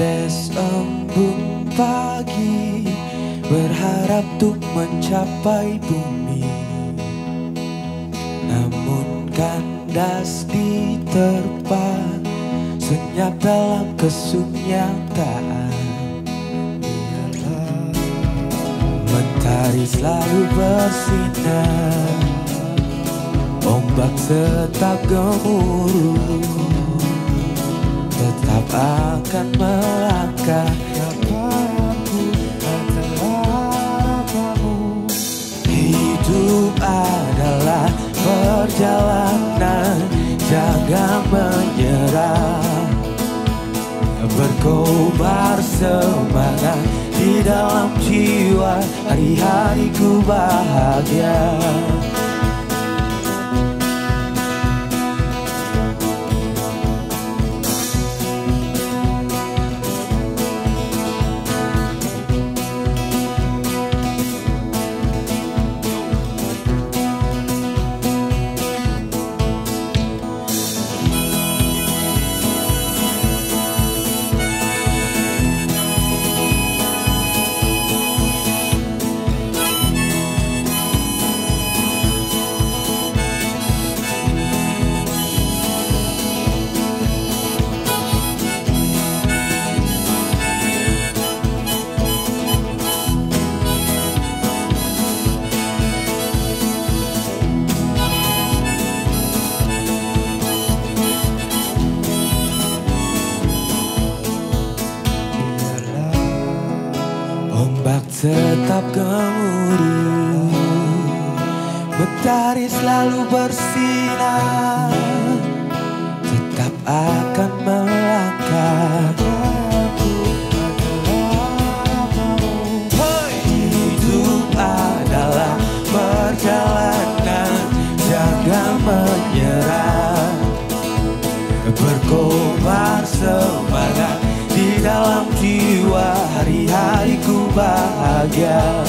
Tetes embun pagi berharap untuk mencapai bumi, namun kandas diterpa senyap dalam kesunyatan. Mentari selalu bersinar, ombak tetap gemuruh, tetap akan melangkah padaku adalah harapanmu. Hidup adalah perjalanan, jangan menyerah. Berkobar semangat di dalam jiwa, hari-hariku bahagia. Ombak tetap gemuruh, mentari selalu bersinar, tetap akan melangkah. Hidup adalah perjalanan, jangan menyerah. Berkobar semangat di dalam jiwa, hari-hariku bahagia.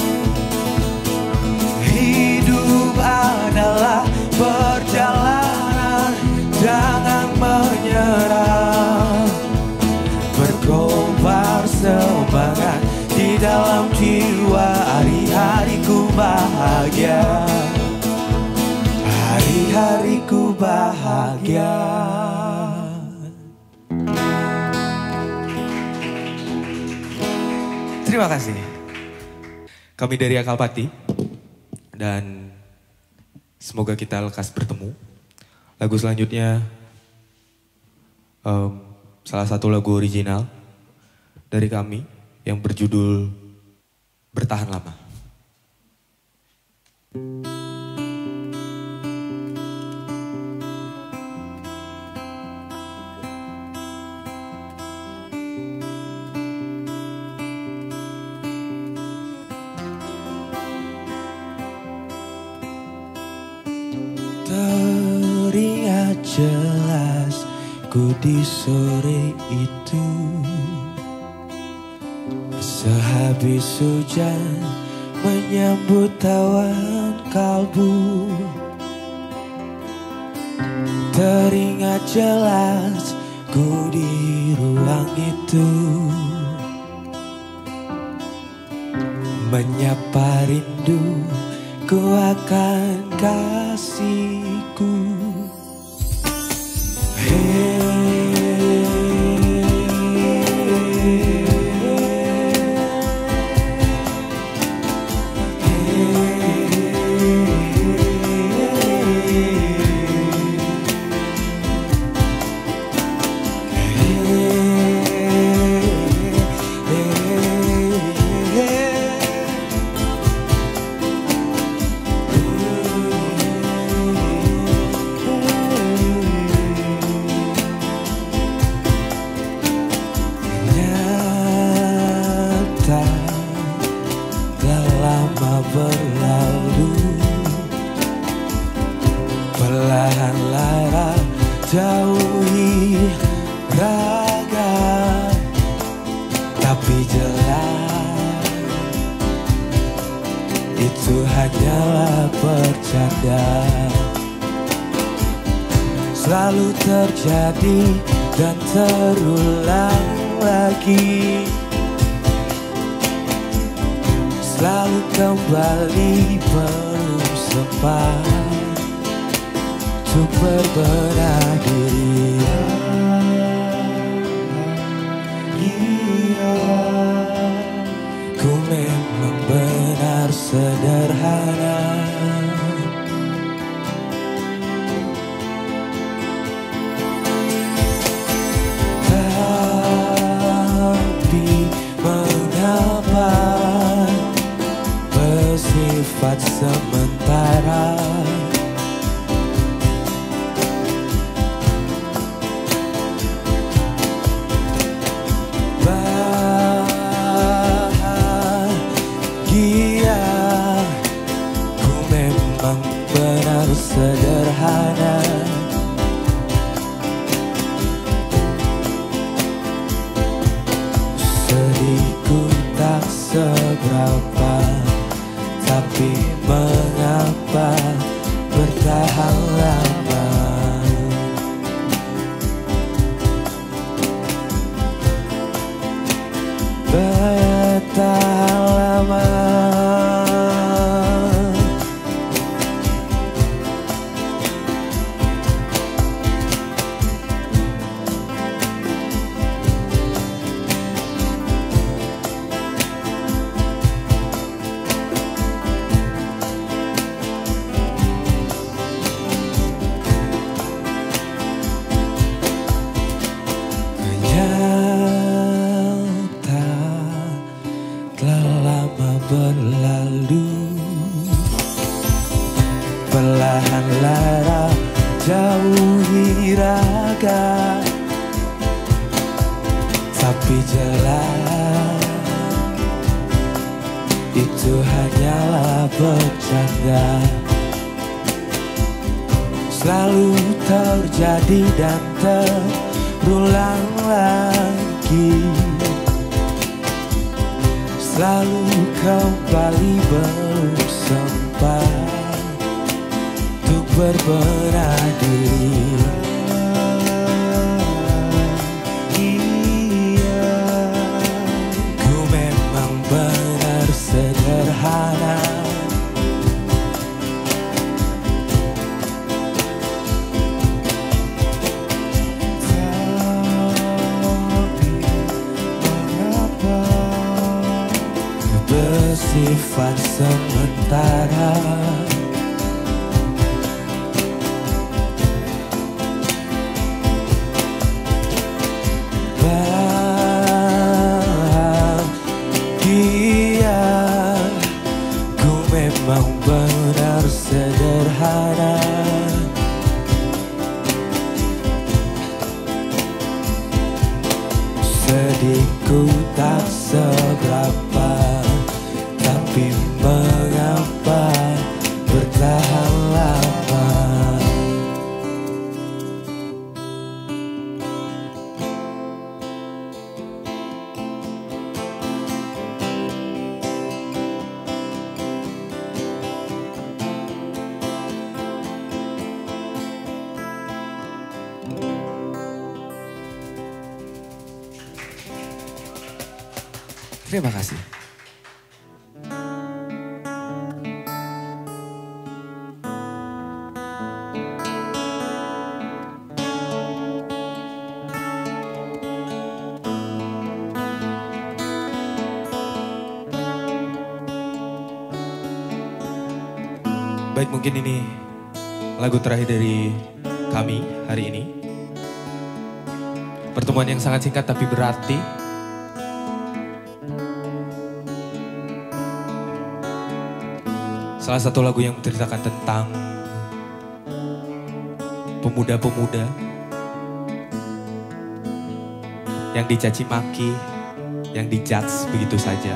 Hidup adalah perjalanan, jangan menyerah. Berkobar semangat di dalam jiwa, hari-hariku bahagia. Hari-hariku bahagia. Terima kasih. Kami dari Akalpati dan semoga kita lekas bertemu. Lagu selanjutnya salah satu lagu original dari kami yang berjudul Bertahan Lama. Teringat jelas ku di sore itu, sehabis hujan menyambut awan kalbu. Teringat jelas ku di ruang itu, menyapa rindu ku akan kasihku. Berlalu perlahan lara jauhi raga, tapi jelas itu hanyalah bercanda. Selalu terjadi dan terulang lagi. Selalu kembali belum sempat untuk berbenah diri. Ku memang benar sederhana, tapi mengapa bersifat sementara? Benar sederhana, sedihku tak seberapa, tapi mengapa bertahan lama? Bertahan lama. Berlalu perlahan lara jauhi raga, tapi jelas itu hanyalah bercanda. Selalu terjadi dan terulang lagi, selalu kembali belum sempat untuk berbenah diri. Ku memang benar sederhana, bersifat sementara. Bahagia, ku memang benar sederhana, sedihku tak seberapa, tapi mengapa bertahan lama? Terima kasih. Baik, mungkin ini lagu terakhir dari kami hari ini. Pertemuan yang sangat singkat tapi berarti. Salah satu lagu yang menceritakan tentang pemuda-pemuda yang dicaci maki, yang dijudge begitu saja,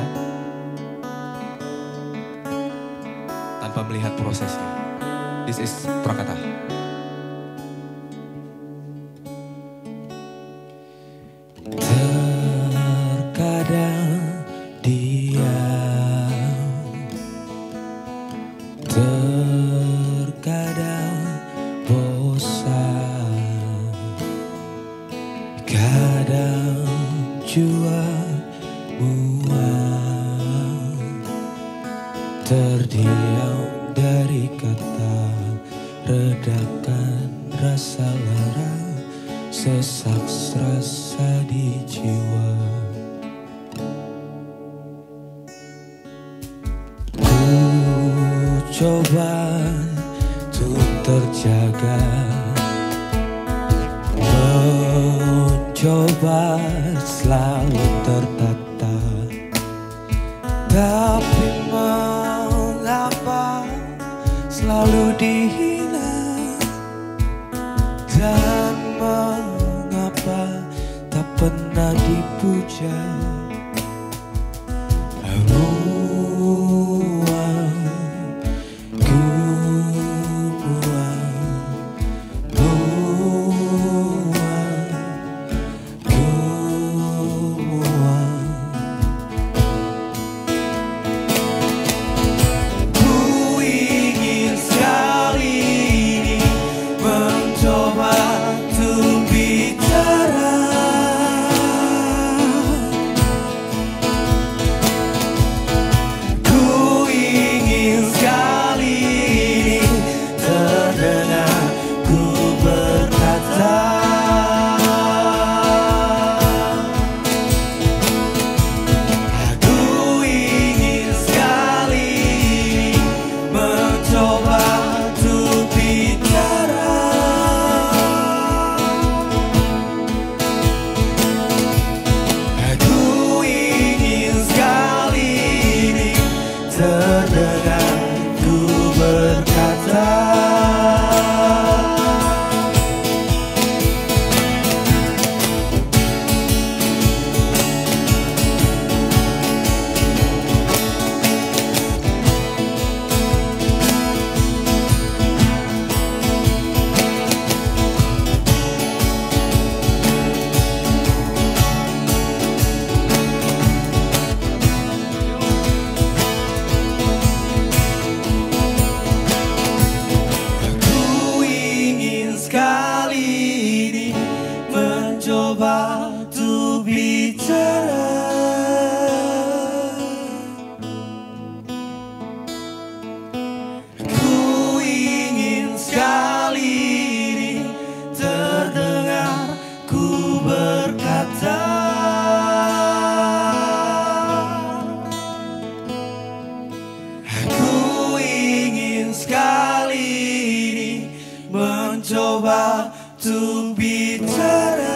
tanpa melihat prosesnya. This is Prakata. Terkadang terkadang bosan, kadang juga Terdiam dari kata, redakan rasa lara, sesak rasa di jiwa. Ku coba untuk terjaga, mencoba selalu tertata, tapi mengapa selalu dihina, dan mengapa tak pernah dipuja. Mencoba untuk bicara, ku ingin sekali ini terdengar ku berkata, ku ingin sekali ini mencoba untuk bicara.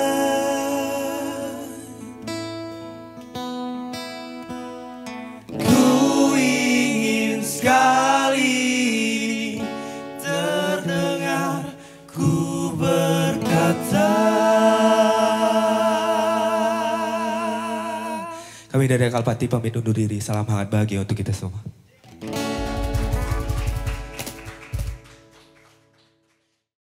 Ku ingin sekali terdengar ku berkata. Kami dari Kalpati pamit undur diri. Salam hangat bahagia untuk kita semua.